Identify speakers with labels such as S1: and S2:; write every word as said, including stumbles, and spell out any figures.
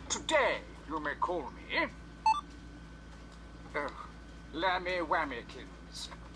S1: Today, you may call me... Uh, Lammy Wammykins.